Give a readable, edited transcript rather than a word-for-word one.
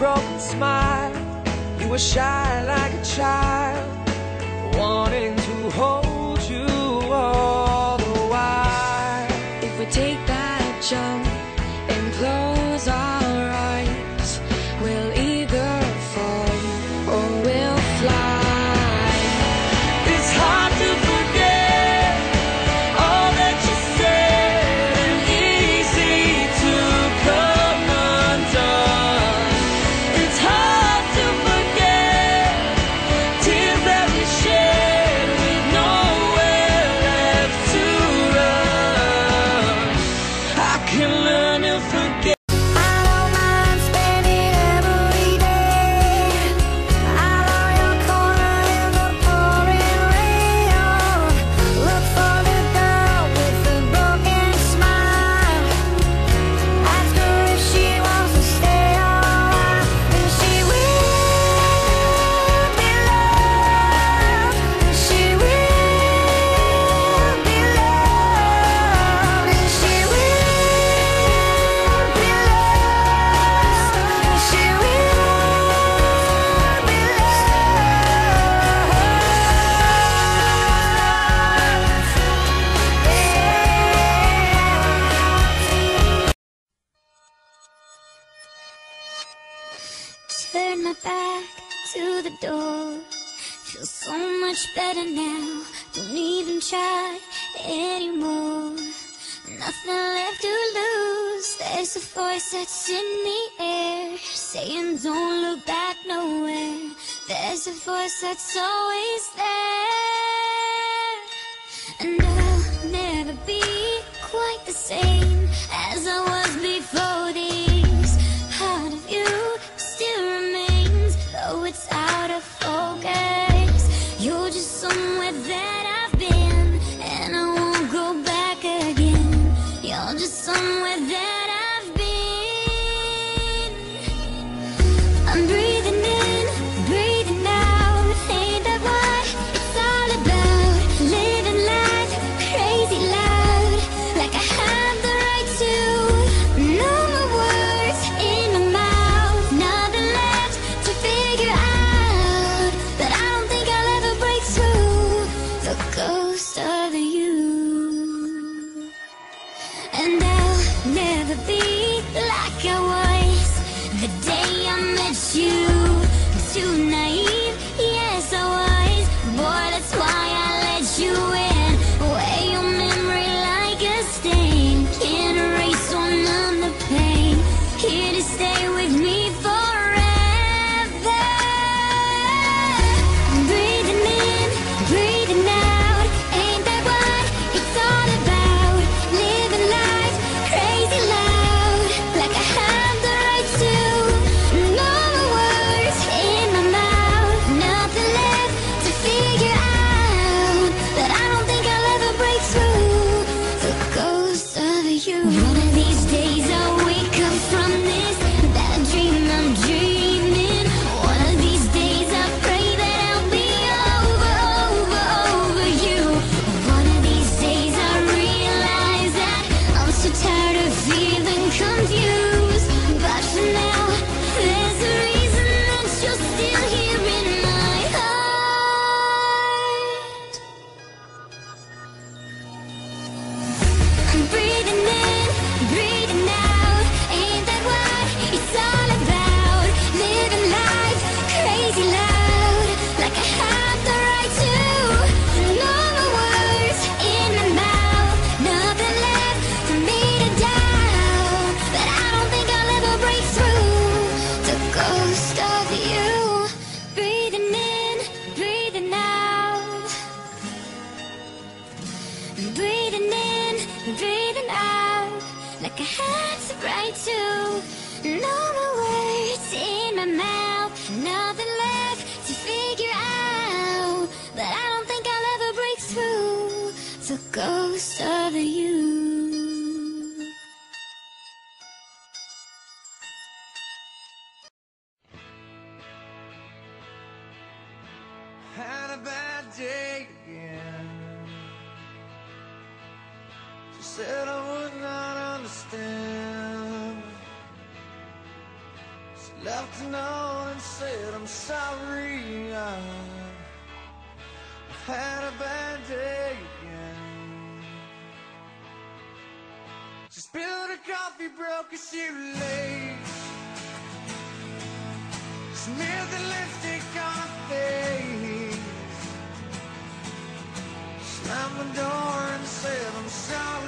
broken smile. You were shy like a child, wanting to hold you all the while. If we take that jump and close our eyes, we'll either fall or we'll fly. It's hard to forget all that you said, and easy to come undone. It's hard to forget tears that we shed with nowhere left to run. I can learn to forget. Turn my back to the door. Feel so much better now. Don't even try anymore. Nothing left to lose. There's a voice that's in the air saying don't look back nowhere. There's a voice that's always there. And I'll never be quite the same as I was before. This part of you still remains, though it's out of focus. You're just somewhere that I've been, and I won't go back again. You're just somewhere that I've been. I'm breathing in, breathing out. Ain't that what it's all about? Living life crazy loud, like I have the right to. No more words in my mouth, nothing left to figure out. But I don't think I'll ever break through the ghost of you. And I'll never be like I was the day I met you. Too naive, yes I was. Boy, that's why I let you in. Wear your memory like a stain. Can't erase or numb the pain. Here to stay with me forever. Breathing in, breathing out. Ain't that what it's all about? Living life crazy loud, like I have the right to. No more words in my mouth, nothing left to figure out. But I don't think I'll ever break through the ghost of you. One of these days I'll wake up from this bad dream I'm dreaming. One of these days I pray that I'll be over you. One of these days I realize that I'm so tired of feeling confused. But for now, there's a reason that you're still here in my heart. I'm breathing in, breathing out. Ain't that what it's all about? Living life crazy loud, like I have the right to. No more words in my mouth, nothing left for me to doubt. But I don't think I'll ever break through the ghost of you. Breathing in, breathing out. Breathing in, breathing out, like I had the right to. No more words in my mouth, nothing left to figure out. But I don't think I'll ever break through the ghost of you. Had a bad day again. She said I would not understand. She left a note and said I'm sorry, I've had a bad day again. She spilled her coffee, broke her shoelace, smeared the lipstick on her face, slammed the door and said I'm sorry.